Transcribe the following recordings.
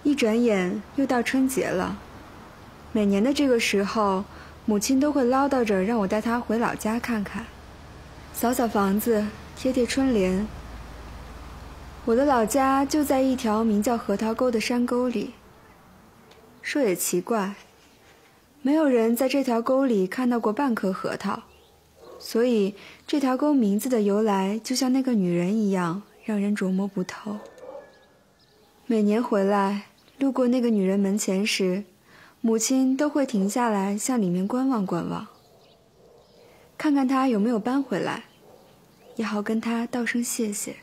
一转眼又到春节了。每年的这个时候，母亲都会唠叨着让我带她回老家看看，扫扫房子，贴贴春联。我的老家就在一条名叫核桃沟的山沟里。说也奇怪，没有人在这条沟里看到过半颗核桃，所以这条沟名字的由来就像那个女人一样，让人琢磨不透。每年回来路过那个女人门前时，母亲都会停下来向里面观望观望，看看她有没有搬回来，也好跟她道声谢谢。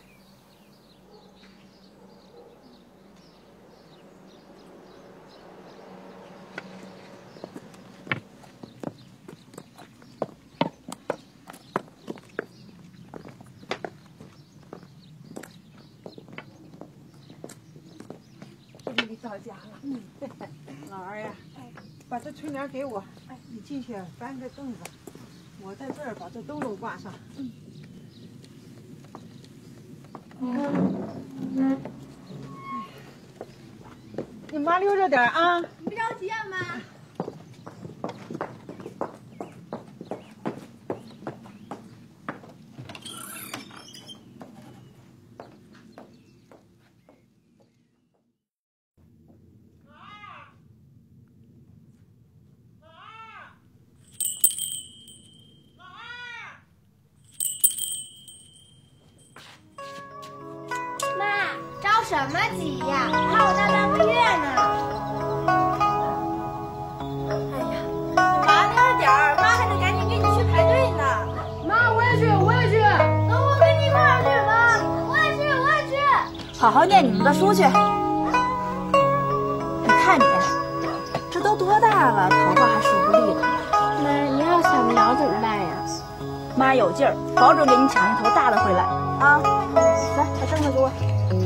到家了，老二呀，把这春联给我，你进去搬个凳子，我在这儿把这灯笼挂上。你麻溜着点啊！ 你不着急啊，妈？什么急呀？怕我到3个月呢。哎呀，你麻溜点儿，妈还得赶紧给你去排队呢。 妈，我也去，我也去。 等我跟你一块儿去，妈，我也去，我也去。 好好念你们的书去。你看你，这都多大了，头发还梳不利了。 妈，你要想不了怎么办呀？ 妈有劲儿，保准给你抢一头大的回来啊！来，把凳子给我。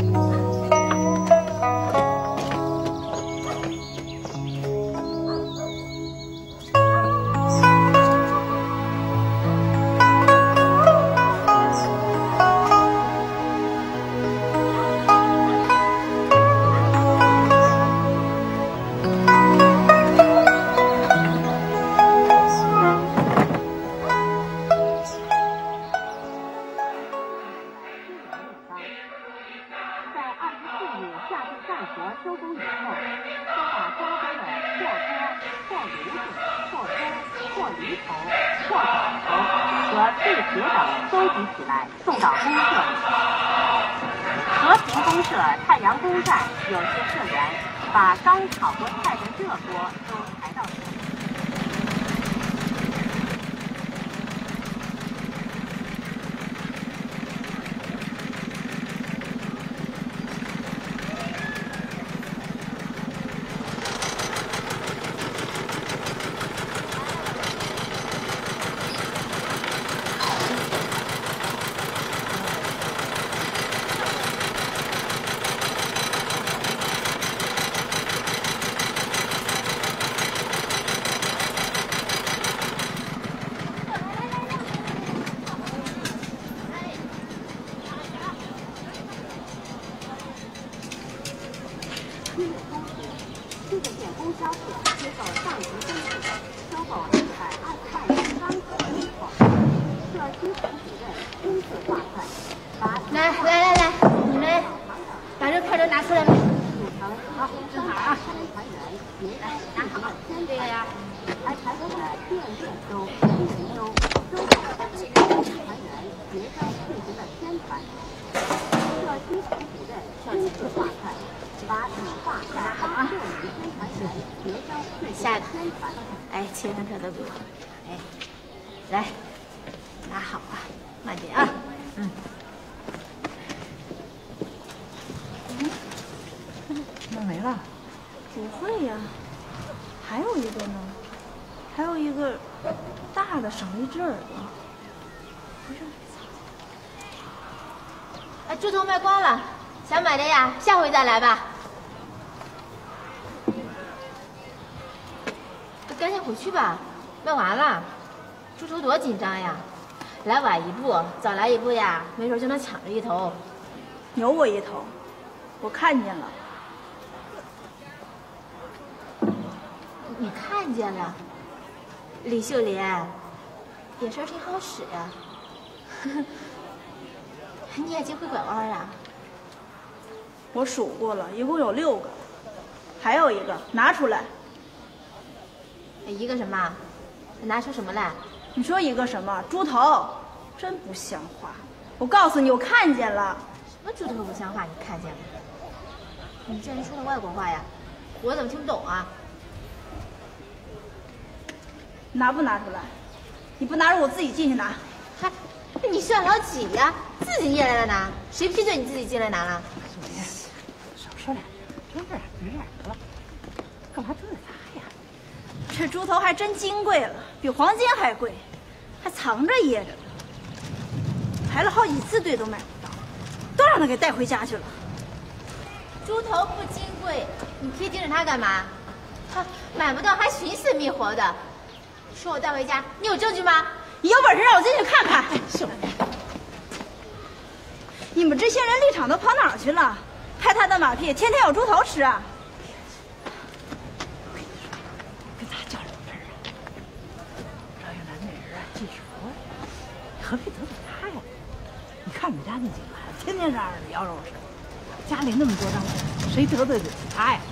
太阳宫站有些社员把刚炒过菜的热锅都抬到这里。 来，你们把这票都拿出来吧。 好，正好啊。 来，拿好这个呀。 还采取了电收、新人收、收购团员协商进行了宣传。社区副主任亲自画菜，把已画下8名宣传员协商进行了宣传。 哎，切上这都给我。哎，来，拿好啊，慢点啊。 那没了？ 不会呀，还有一个呢，还有一个大的少了一只耳朵。 哎，猪头卖光了，想买的呀，下回再来吧。赶紧回去吧，卖完了。猪头多紧张呀，来晚一步，早来一步呀，没准就能抢着一头。 有我一头，我看见了。 你看见了，李秀莲，眼神挺好使呀。你眼睛会拐弯啊？ 我数过了，一共有6个，还有一个，拿出来。 一个什么？拿出什么来？ 你说一个什么？猪头，真不像话！我告诉你，我看见了。 什么猪头不像话？你看见了？你这人说的外国话呀，我怎么听不懂啊？ 拿不拿出来？你不拿着，我自己进去拿。 还，你算老几呀？自己进来了拿？谁批准你自己进来拿了？ 秀莲，少说点，这样得了，干嘛这么大呀？ 这猪头还真金贵了，比黄金还贵，还藏着掖着呢。排了好几次队都买不到，都让他给带回家去了。 猪头不金贵，你贴盯着它干嘛？他买不到还寻死觅活的，说我带回家，你有证据吗？ 你有本事让我进去看看！ 秀莲， 你们这些人立场都跑哪儿去了？拍他的马屁，天天有猪头吃啊！ 跟咱较什么真儿啊？赵玉兰那人啊，记事活，何必得罪他呀？你看你家那几个孩子，天天嚷嚷着要肉吃，家里那么多张嘴，谁得罪得起他呀？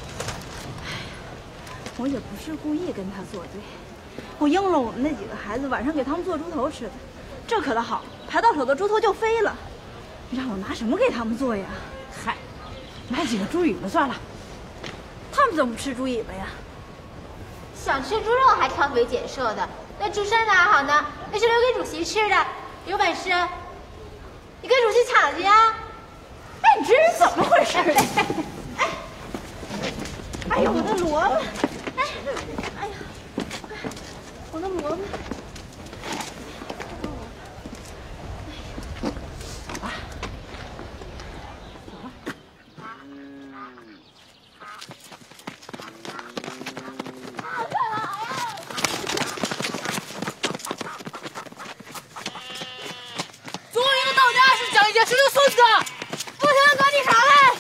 我也不是故意跟他作对，我应了我们那几个孩子，晚上给他们做猪头吃的。这可倒好，排到手的猪头就飞了。你让我拿什么给他们做呀？ 嗨，买几个猪尾巴算了。 他们怎么吃猪尾巴呀？ 想吃猪肉还挑肥拣瘦的，那猪肝哪好呢？那是留给主席吃的，有本事你跟主席抢去啊！ 哎，你这人怎么回事？哎呦，我的萝卜！哎呀，我的萝卜！ 总有一个到家是讲一件事的孙子，不行赶紧上来！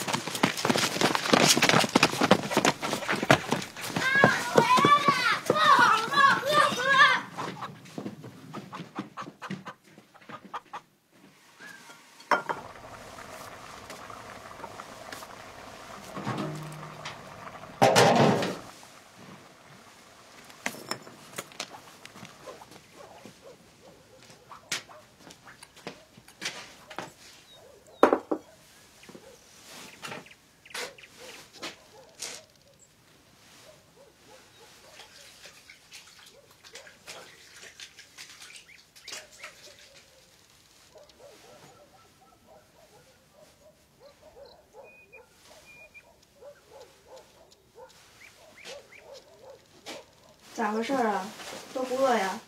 回来了，喝好了，喝。 咋回事啊？都不饿呀？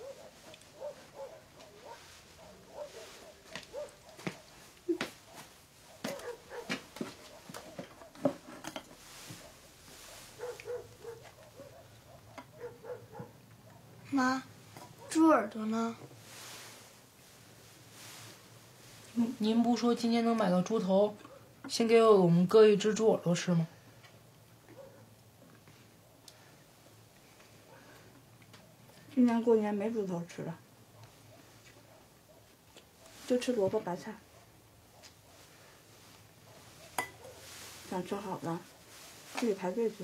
妈，猪耳朵呢？ 您不说今天能买到猪头，先给我们割一只猪耳朵吃吗？ 今年过年没猪头吃了，就吃萝卜白菜。想吃好的，自己排队去。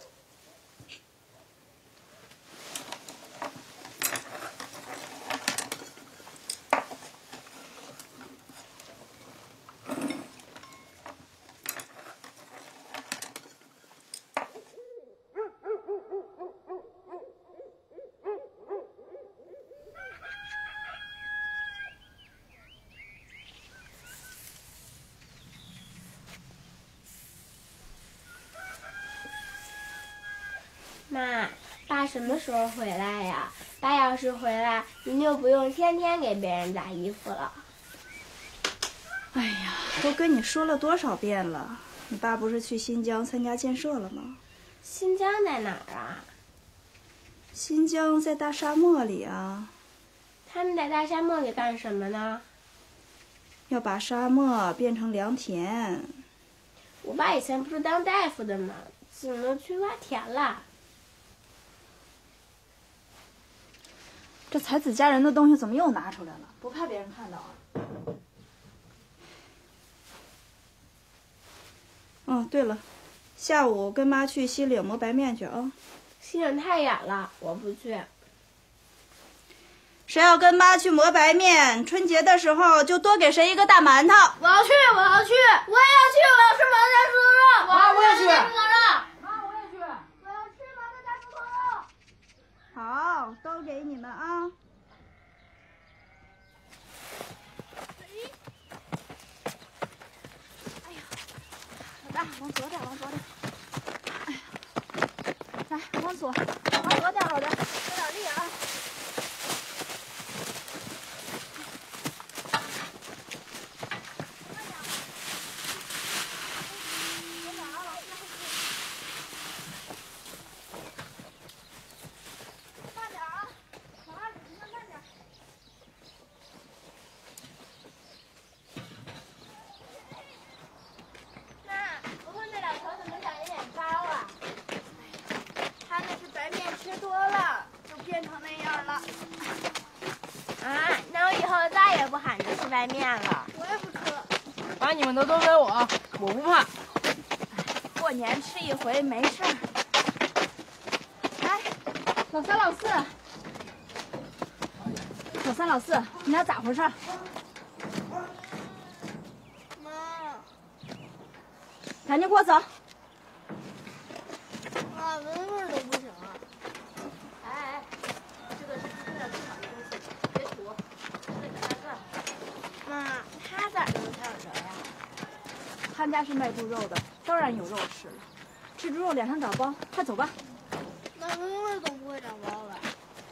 妈，爸什么时候回来呀？爸要是回来，您就不用天天给别人打衣服了。 哎呀，都跟你说了多少遍了，你爸不是去新疆参加建设了吗？ 新疆在哪儿啊？ 新疆在大沙漠里啊。 他们在大沙漠里干什么呢？ 要把沙漠变成良田。 我爸以前不是当大夫的吗？怎么去挖田了？ 这才子佳人的东西怎么又拿出来了？不怕别人看到啊？哦，对了，下午跟妈去西岭磨白面去啊。 西岭太远了，我不去。 谁要跟妈去磨白面，春节的时候就多给谁一个大馒头。 我要去，我要去，我也要去，我要吃麻辣猪头肉。 妈，我也去。 妈，我也去，我要吃麻辣大猪头肉。 好，都给你们啊。哎呀，老大，往左点，往左点。哎呀，来，往左点，老大，使点力啊。 白面了， 我也不吃。 把你们的都给我，我不怕。 过年吃一回没事儿。来，老三老四，老三老四，你俩咋回事？ 妈， 赶紧给我走。 妈，闻味儿都不行了。哎，这个是吃点不好的东西，别吐。妈，他咋能想着呀？ 他家是卖猪肉的，当然有肉吃了。吃猪肉脸上长包，快走吧。 妈，闻味儿总不会长包吧？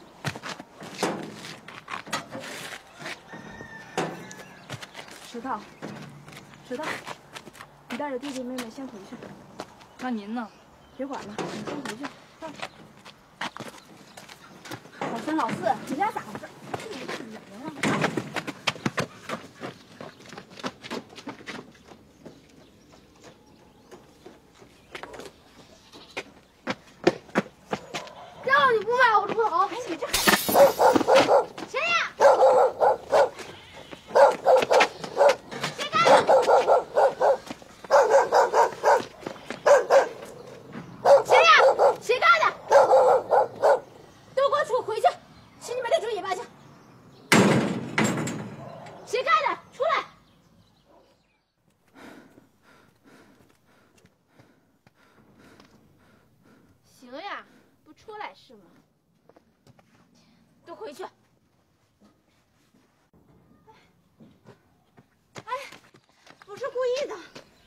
石头，你带着弟弟妹妹先回去。 那您呢？ 别管了，你先回去。老三老四，你俩咋回事？ 让你不买我猪头！哎，你这谁呀？谁干的？谁呀？谁干的？都给我出回去，吃你们的猪尾巴去！谁干的？出来！行呀，不出来是吗？都回去！ 哎，不是故意的。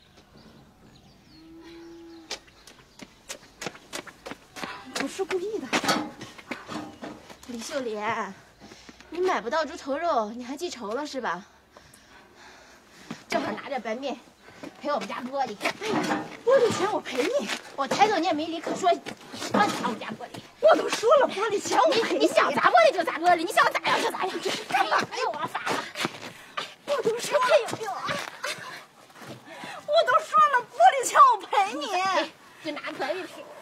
不是故意的。 李秀莲，你买不到猪头肉，你还记仇了是吧？正好拿点白面赔我们家玻璃。 哎呀，玻璃钱我赔你。 我抬走你也没理，可说砸我们家玻璃。 我都说了，玻璃钱我赔你想砸玻璃就砸玻璃，你想咋样就咋样，这是干嘛呀？我发了， 我都说了，我都说了，玻璃钱我赔你。 就拿玻璃赔。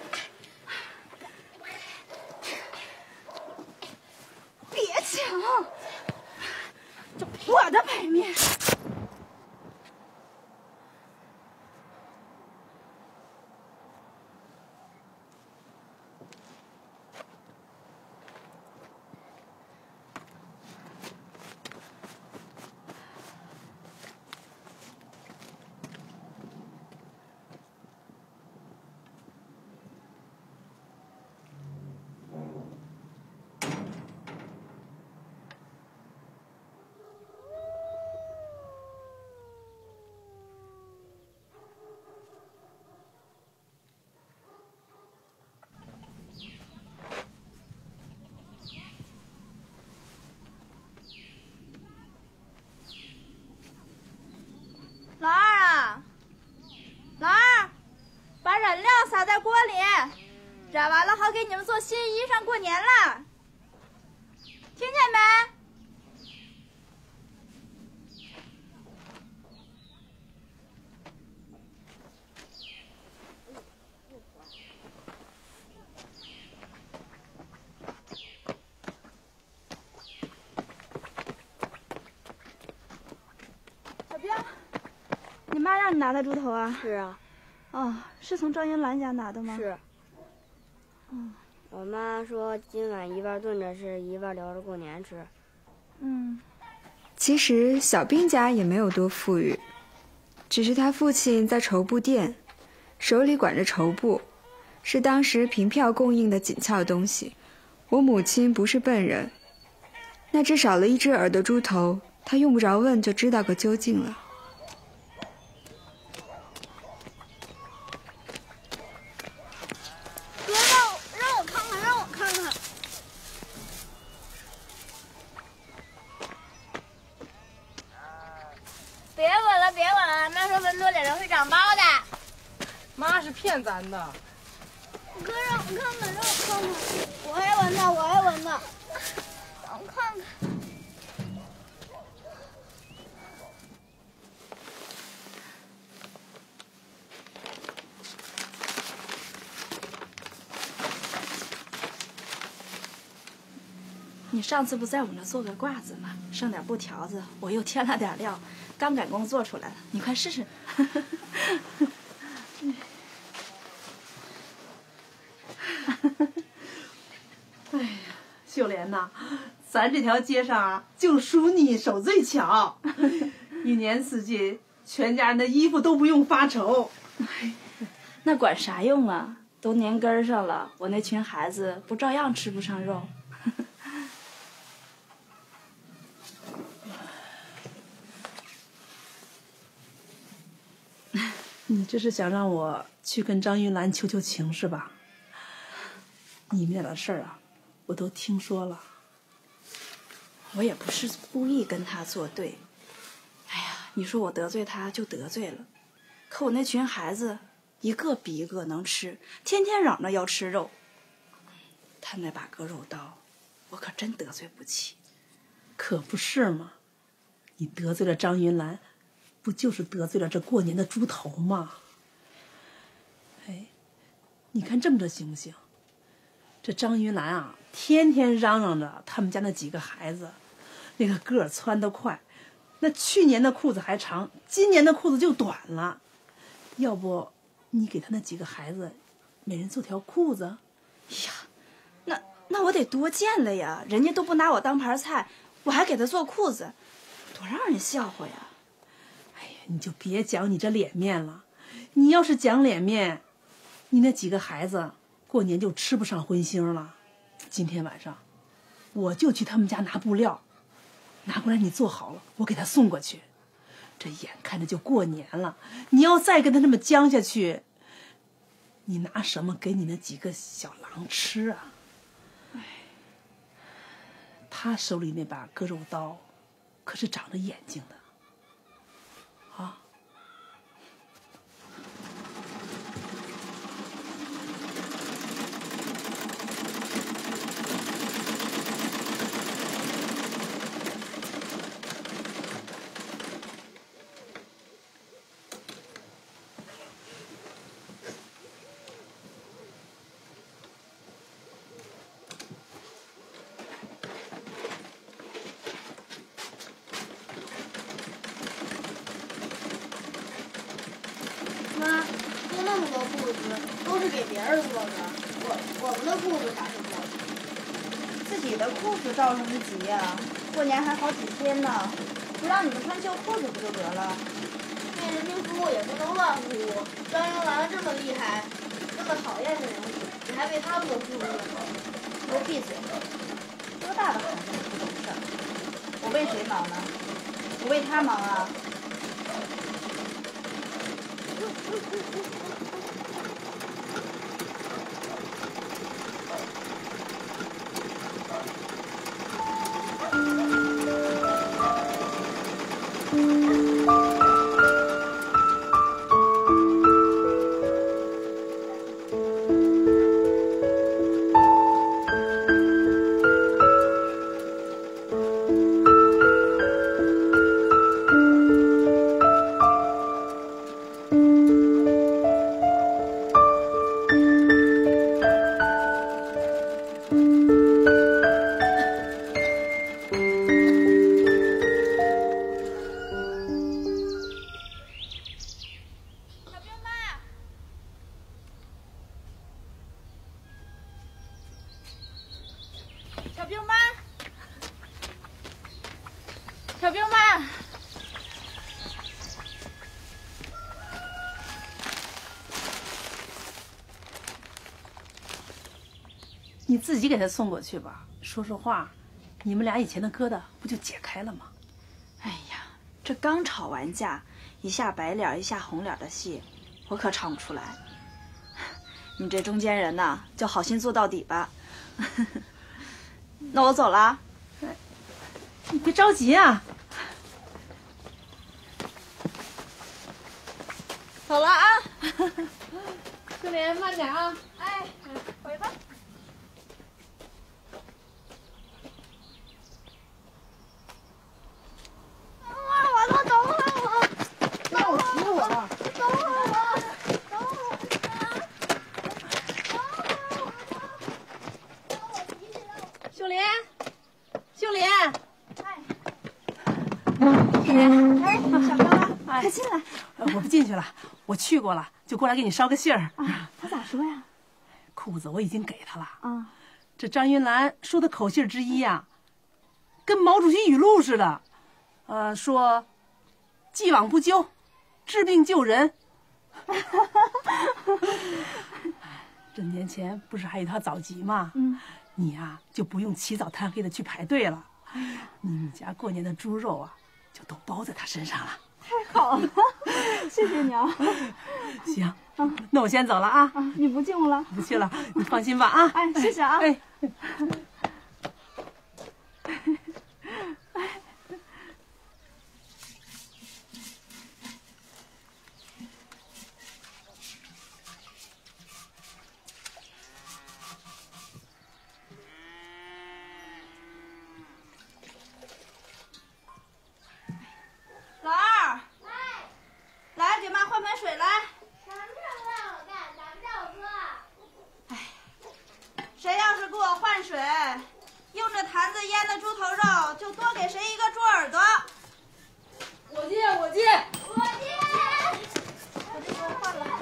别抢，这我的白面。老二啊，老二，把染料撒在锅里，染完了好给你们做新衣裳过年了，听见没？ 你拿的猪头啊？ 是啊。 哦，是从张云兰家拿的吗？ 是。 嗯。 我妈说今晚一半炖着吃，一半留着过年吃。 其实小兵家也没有多富裕，只是他父亲在绸布店，手里管着绸布，是当时凭票供应的紧俏东西。我母亲不是笨人，那只少了一只耳的猪头，她用不着问就知道个究竟了。 哥，让我看看，让我看看。 别闻了，别闻了，妈说闻多脸上会长包的。 妈是骗咱的。 哥，让我看看，让我看看。我还闻呢，我还闻呢。让我看看。你上次不在我们这做个褂子吗？剩点布条子，我又添了点料，刚赶工做出来了，你快试试。 哎呀，秀莲呐，咱这条街上啊，就属你手最巧，一年四季全家人的衣服都不用发愁。 那管啥用啊？都年根上了，我那群孩子不照样吃不上肉？ 你这是想让我去跟张云兰求求情是吧？你们俩的事儿啊，我都听说了。 我也不是故意跟他作对。哎呀，你说我得罪他就得罪了，可我那群孩子一个比一个能吃，天天嚷着要吃肉。他那把割肉刀，我可真得罪不起。 可不是嘛，你得罪了张云兰，不就是得罪了这过年的猪头吗？哎，你看这么着行不行？这张云兰啊，天天嚷嚷着他们家那几个孩子，那个个儿蹿得快，那去年的裤子还长，今年的裤子就短了。要不你给他那几个孩子每人做条裤子？ 呀，那我得多见了呀，人家都不拿我当盘菜，我还给他做裤子，多让人笑话呀。 哎呀，你就别讲你这脸面了，你要是讲脸面，你那几个孩子过年就吃不上荤腥了。今天晚上我就去他们家拿布料，拿过来你做好了，我给他送过去。这眼看着就过年了，你要再跟他这么僵下去，你拿什么给你那几个小狼吃啊？他手里那把割肉刀可是长着眼睛的啊。 妈，做那么多裤子都是给别人做的，我们的裤子咋是做的？ 自己的裤子着什么急呀？过年还好几天呢，不让你们穿旧裤子不就得了？ 面人民服务也不能乱呼。张云兰这么厉害，这么讨厌的人物，你还为他做裤子？ 给我闭嘴！多大的孩子不懂事儿？我为谁忙呢？我为他忙啊！ 你自己给他送过去吧。说实话，你们俩以前的疙瘩不就解开了吗？ 哎呀，这刚吵完架，一下白脸一下红脸的戏，我可唱不出来。你这中间人呐，就好心做到底吧。那我走了。 你别着急啊。 走了啊。 秀莲，慢点啊。 哎，回吧。我都等会儿我。 让我骑我了。 等会儿我。 秀莲，秀莲。 哎，小高啊，快进来。 我不进去了，我去过了，就过来给你捎个信儿。 啊，他咋说呀？ 裤子我已经给他了。 啊， 这张云兰说的口信之一呀，跟毛主席语录似的。说既往不咎，治病救人。这年前不是还有一套早集吗？你呀就不用起早贪黑的去排队了。你们家过年的猪肉啊，就都包在他身上了。 太好了，谢谢你啊。 行，那我先走了啊。 你不进屋了？ 不去了，你放心吧啊。 哎，谢谢啊。 哎。 老二，来给妈换盆水来。 什么事儿不让我干，咋不叫我哥？ 谁要是给我换水，用这坛子腌的猪头肉，就多给谁一个猪耳朵。 我接。 我这给我换了。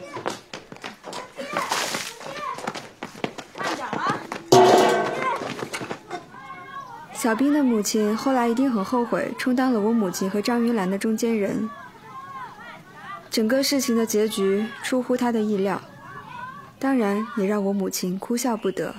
慢点啊。 小兵的母亲后来一定很后悔充当了我母亲和张云兰的中间人。整个事情的结局出乎她的意料，当然也让我母亲哭笑不得。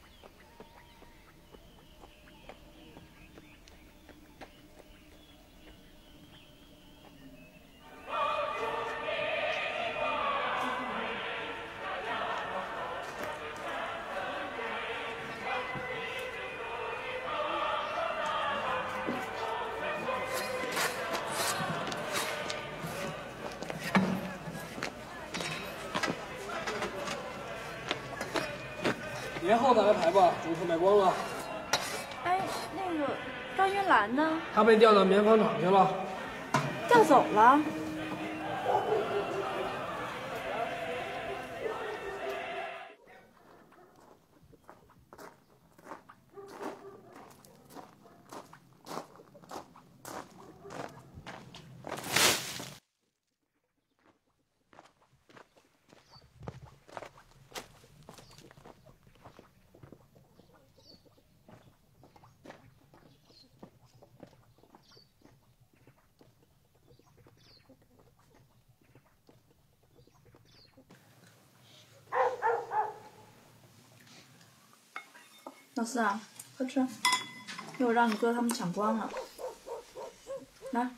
年后再来排吧，猪头卖光了。 哎，那个张云兰呢？ 他被调到棉纺厂去了。 调走了？老四啊，快吃，一会儿让你哥他们抢光了。来，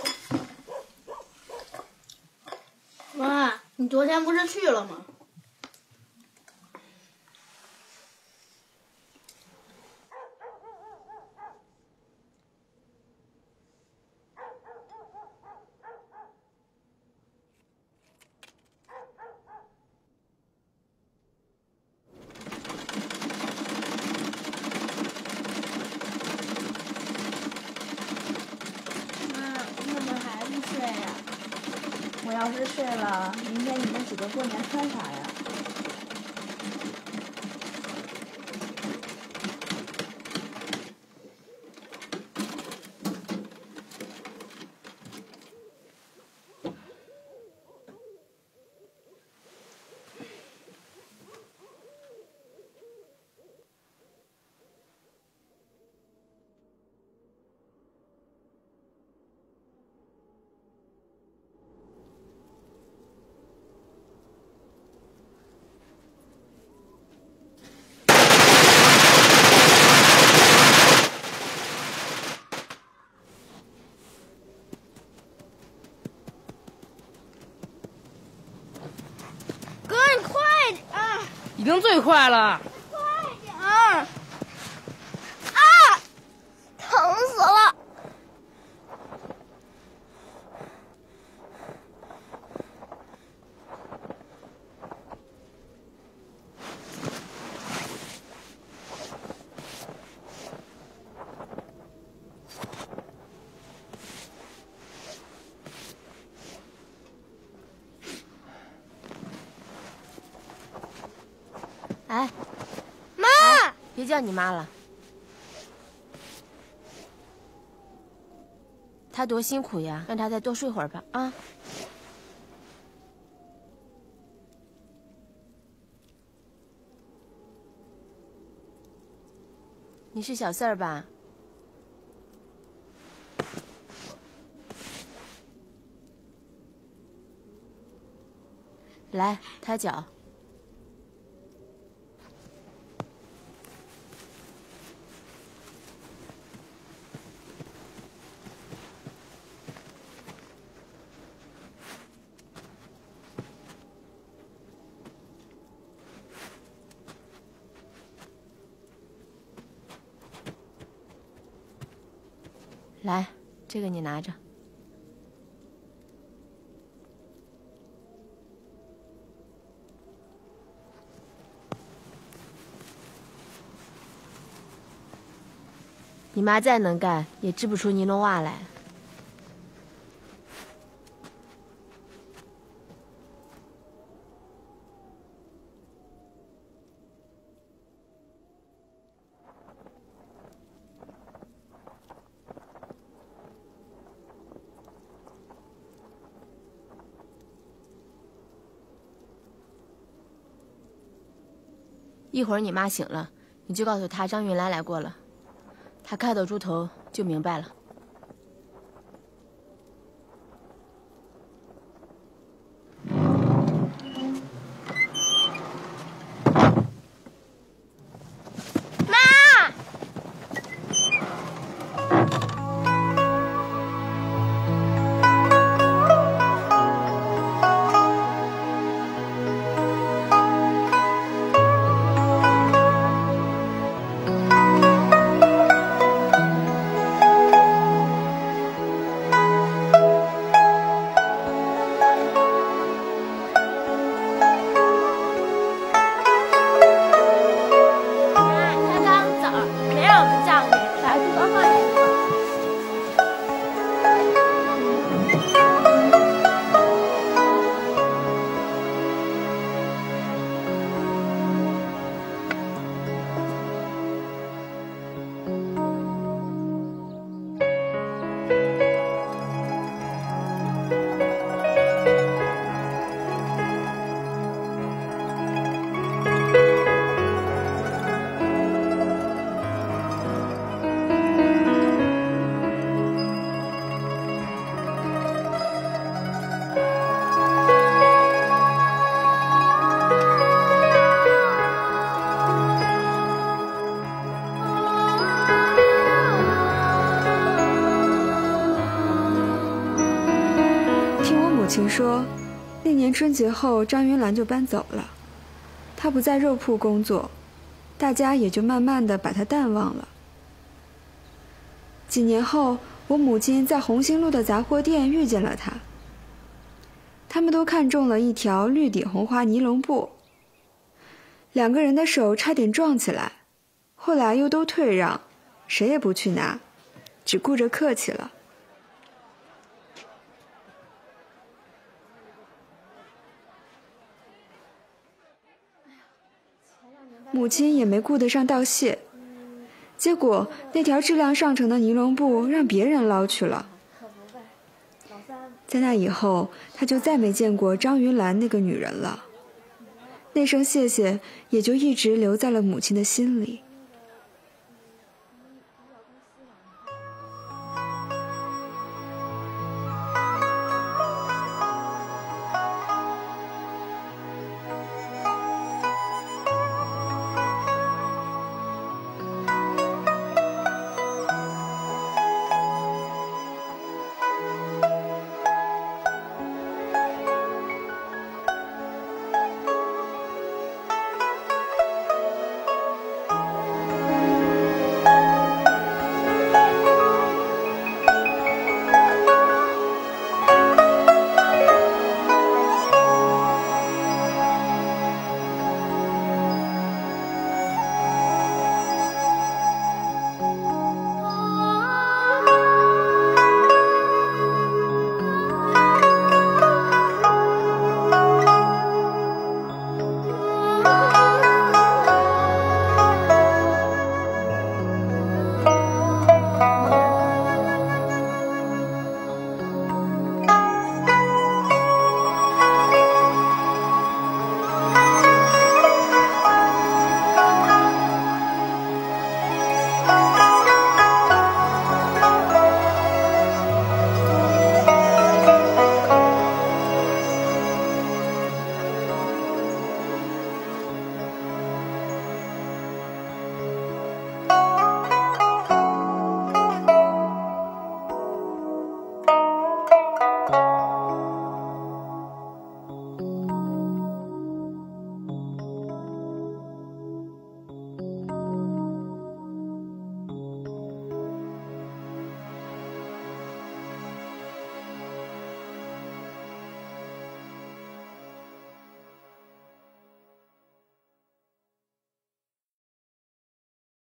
妈，你昨天不是去了吗？ 我要是睡了，明天你们几个过年穿啥呀？ 经最快了。 快点儿！啊！疼死了！ 哎， 妈， 别叫你妈了。她多辛苦呀，让她再多睡会儿吧啊。你是小四儿吧？来，抬脚。来，这个你拿着。你妈再能干，也织不出尼龙袜来。一会儿你妈醒了，你就告诉她张云兰来过了。她看到猪头就明白了。 母亲说，那年春节后，张云兰就搬走了，她不在肉铺工作，大家也就慢慢的把她淡忘了。几年后，我母亲在红星路的杂货店遇见了她，他们都看中了一条绿底红花尼龙布，两个人的手差点撞起来，后来又都退让，谁也不去拿，只顾着客气了。母亲也没顾得上道谢，结果那条质量上乘的尼龙布让别人捞去了。在那以后，他就再没见过张云兰那个女人了。那声谢谢也就一直留在了母亲的心里。